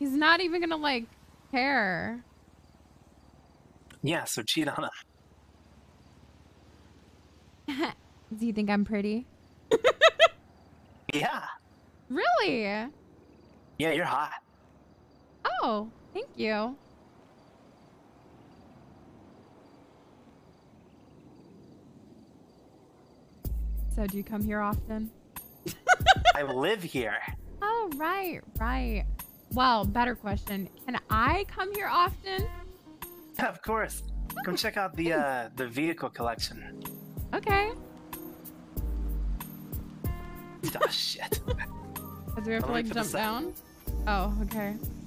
He's not even gonna, like, care. Yeah, so cheat on him. Do you think I'm pretty? Yeah. Really? Yeah, you're hot. Oh, thank you. So do you come here often? I live here. Oh, right, right. Well, better question. Can I come here often? Yeah, of course. Come check out the vehicle collection. Okay. Oh shit. Do we have to like jump down? Oh, okay.